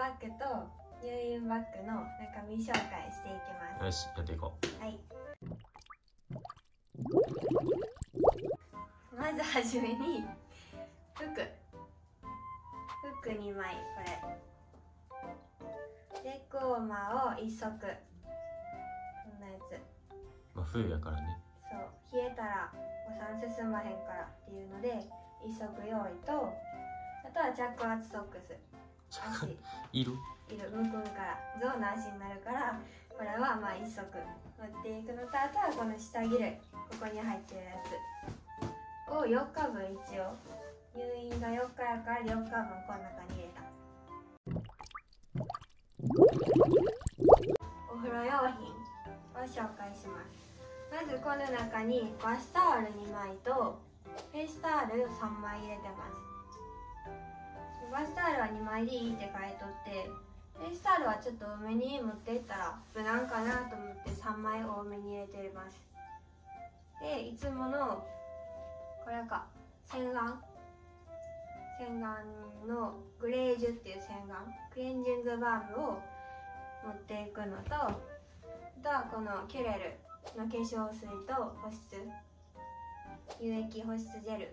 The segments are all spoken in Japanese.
バッグと入院バッグの中身紹介していきます。 よし、やっていこう。 はい。まずはじめに服2枚、これレッグウォーマーを1足、こんなやつ。 まあ冬やからね。 そう、冷えたらお産進まへんからっていうので1足用意と、あとは着圧ソックス。足いるむくむから象の足になるから、これはまあ1足持っていくのと、あとはこの下着類、ここに入ってるやつを4日分、一応入院が4日やから4日分この中に入れた。お風呂用品を紹介します。まずこの中にバスタオル2枚とフェイスタオル3枚入れてます。バスタオルは2枚でいいって書いとって、フェイスタオルはちょっと多めに持っていったら無難かなと思って3枚多めに入れてます。で、いつものこれか、洗顔のグレージュっていう洗顔、クレンジングバームを持っていくのと、あとはこのキュレルの化粧水と保湿、乳液保湿ジェル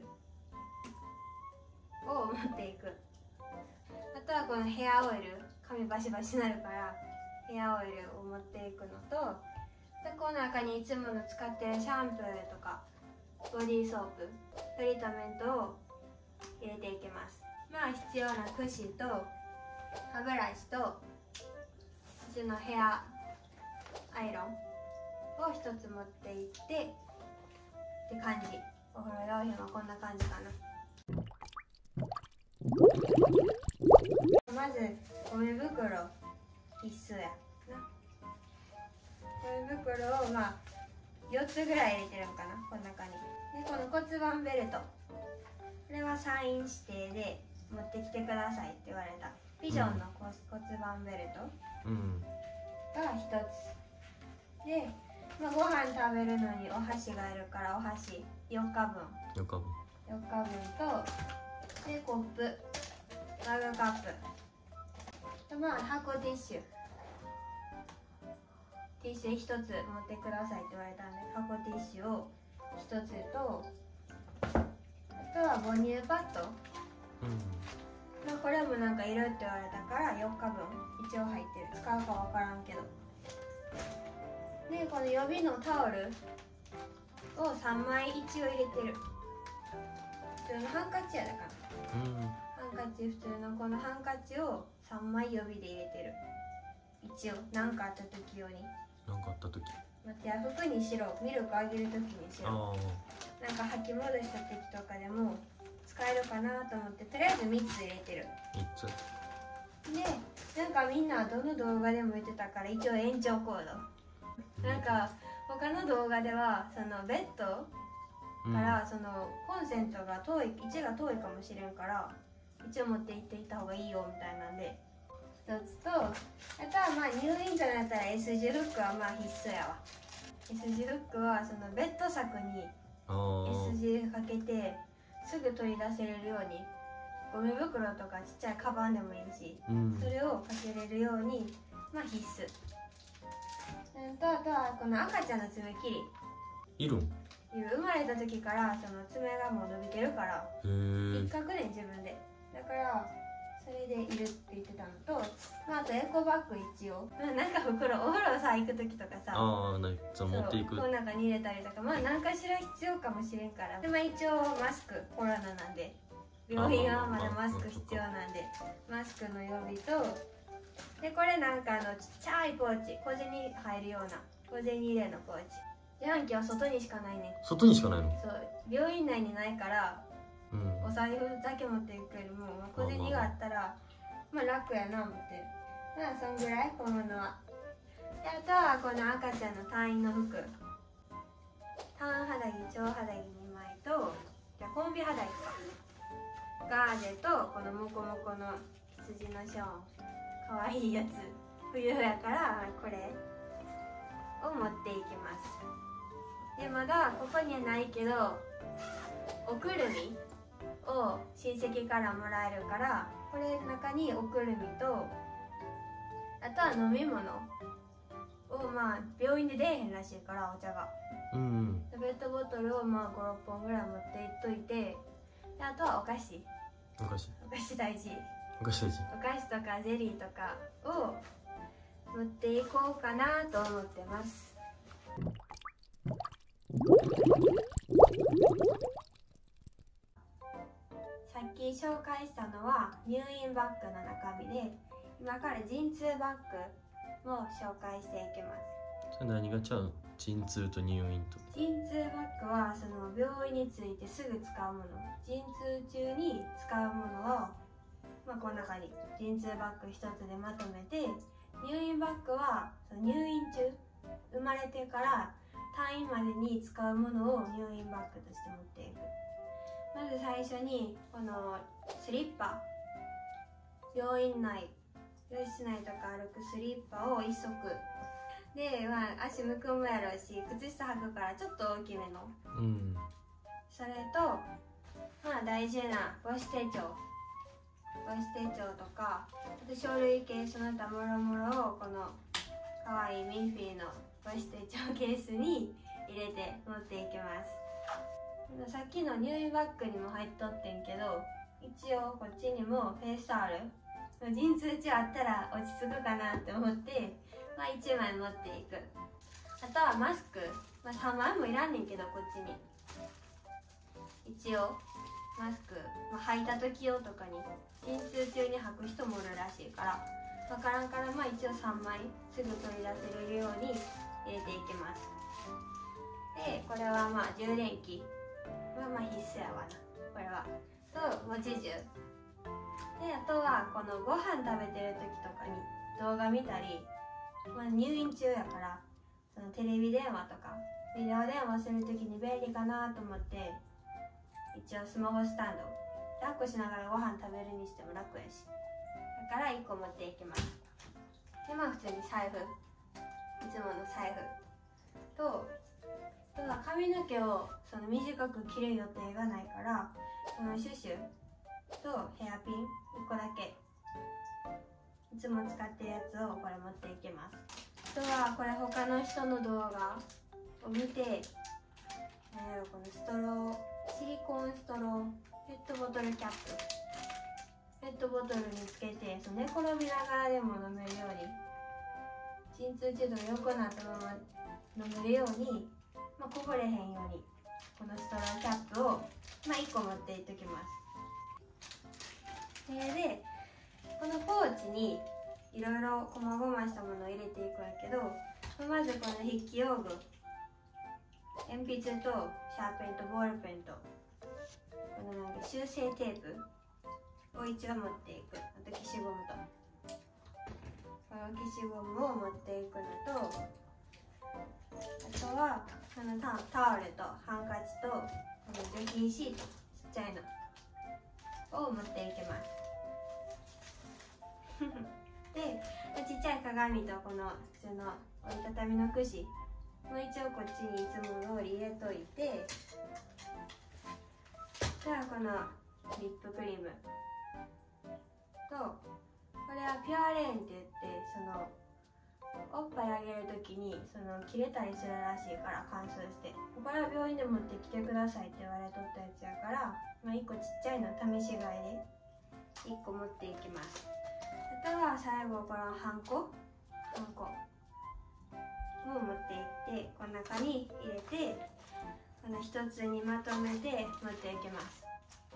を持っていく。あとはこのヘアオイル、髪バシバシになるからヘアオイルを持っていくのと、でこの中にいつもの使ってるシャンプーとかボディーソープ、トリートメントを入れていきます。まあ必要なクシと歯ブラシとうちのヘアアイロンを1つ持っていってって感じ。お風呂用品はこんな感じかな。まずゴミ袋必須やな。ゴミ袋をまあ4つぐらい入れてるんかな、この中に。でこの骨盤ベルト、これはサイン指定で持ってきてくださいって言われた。ビジョンの骨盤ベルトが1つで、まあ、ご飯食べるのにお箸がいるからお箸4日分と、でコップ、マグカップと、まあ箱ティッシュ1つ持ってくださいって言われたんで、箱ティッシュを1つと、あとは母乳パッド、まあこれもなんかいるって言われたから4日分一応入ってる。使うか分からんけど。でこの予備のタオルを3枚一応入れてる。普通のハンカチやだから、ハンカチ、普通のこのハンカチを3枚予備で入れてる。一応何かあった時用に。 何かあった時、 待ってや、服にしろ、ミルクあげる時にしろ、なんか吐き戻した時とかでも使えるかなと思って、とりあえず3つ入れてる。 3つで、なんかみんなどの動画でも言ってたから一応延長コード、なんか他の動画ではそのベッドからそのコンセントが遠い、位置が遠いかもしれんから一応持って行っていった方がいいよみたいなんで1つと、あとはまあ入院となったら S 字フックはまあ必須やわ。 S 字フックはそのベッド柵に S 字かけてすぐ取り出せれるように、ゴミ袋とかちっちゃいカバンでもいいし、それをかけれるようにまあ必須。あとはこの赤ちゃんの爪切りいるん？ 生まれた時からその爪がもう伸びてるから一角で自分でだからそれでいるって言ってたのと、まあ、あとエコバッグ一応、なんか袋、お風呂さ行く時とかさ、 そう持っていく、 この中に入れたりとか、まあ何かしら必要かもしれんから。で、まあ、一応マスク、コロナなんで病院はまだマスク必要なんでマスクの予備と、でこれなんかちっちゃいポーチ、小銭入るような小銭入れのポーチ。自販機は外にしかないね。 外にしかないの？ そう、病院内にないから、お財布だけ持っていくよりも、まあ、小銭があったらまあ楽やな思って。まあそんぐらい小物は。であとはこの赤ちゃんの退院の服、単肌着、長肌着2枚と、じゃコンビ肌着か、ガーゼとこのモコモコの羊のショーン、かわいいやつ、冬やからこれを持っていきます。でまだここにはないけどおくるみを親戚からもらえるから、これの中におくるみとあとは飲み物をまあ病院で出えへんらしいからお茶が、でペットボトルをまあ56本ぐらい持っていっといて、であとはお菓子大事、お菓子とかゼリーとかを持っていこうかなと思ってます。さっき紹介したのは入院バッグの中身で、今から陣痛バッグも紹介していきます。 それ何がちゃうの？陣痛と入院と。 陣痛バッグはその病院についてすぐ使うもの、陣痛中に使うものを、まあ、この中に陣痛バッグ一つでまとめて、入院バッグはその入院中、生まれてから退院までに使うものを入院バッグとして持っていく。まず最初にこのスリッパ、病院内、病室内とか歩くスリッパを1足で、まあ、足むくむやろうし、靴下履くからちょっと大きめの、それと、まあ、大事な母子手帳とか、あと書類系その他もろもろをこのかわいいミッフィーの母子手帳ケースに入れて持っていきます。さっきの入院バッグにも入っとってんけど、一応こっちにもフェイスタオル、陣痛中あったら落ち着くかなって思って、まあ、1枚持っていく。あとはマスク、まあ、3枚もいらんねんけど、こっちに一応マスク、まあ、履いた時用とかに陣痛中に履く人もおるらしいから分からんから、まあ一応3枚すぐ取り出せるように入れていきます。でこれはまあ充電器はまあ必須やわな、これは。と持ち銃で、あとはこのご飯食べてる時とかに動画見たり、まあ、入院中やからそのテレビ電話とかビデオ電話する時に便利かなと思って、一応スマホスタンド抱っこしながらご飯食べるにしても楽やし、だから1個持っていきます。でまあ普通に財布、いつもの財布と、あとは髪の毛をその短く切る予定がないから、このシュシュとヘアピン1個だけ、いつも使ってるやつをこれ持っていきます。あとはこれ他の人の動画を見て、このストロー、シリコンストロー、ペットボトルキャップ、ペットボトルにつけてその寝転びながらでも飲めるように、鎮痛中度が良くなったまま飲めるように、まあ、こぼれへんようにこのストローキャップを、まあ、1個持っていっときます。でこのポーチにいろいろこまごましたものを入れていくんやけど、まずこの筆記用具、鉛筆とシャーペンとボールペンとこのなんか修正テープを一応持っていく。あと消しゴムとこの消しゴムを持っていくのと、あとはこのタオルとハンカチとこの除菌シート、ちっちゃいのを持っていきますでちっちゃい鏡とこの普通の折りたたみのくしもう一応こっちにいつも通り入れといて、じゃあこのリップクリームと、これはピュアレーンって言って、そのおっぱいあげるときにその切れたりするらしいから乾燥して、これは病院で持ってきてくださいって言われとったやつやから、まあ、1個ちっちゃいの試し買いで1個持っていきます。あとは最後このハンコを持っていって、この中に入れてこの一つにまとめて持っていきます。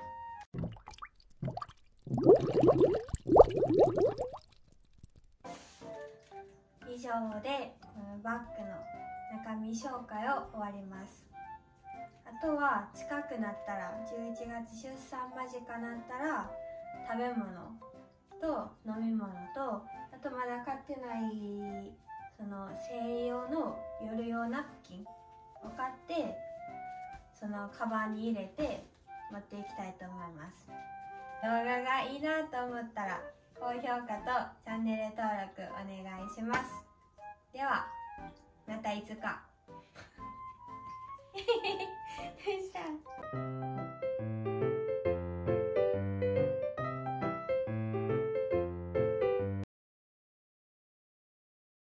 以上でこのバッグの中身紹介を終わります。あとは近くなったら、11月出産間近なったら食べ物と飲み物と、あとまだ買ってないその生理用の夜用ナプキンを買って、そのカバンに入れて持っていきたいと思います。動画がいいなと思ったら高評価とチャンネル登録お願いします。ではまたいつかどうした？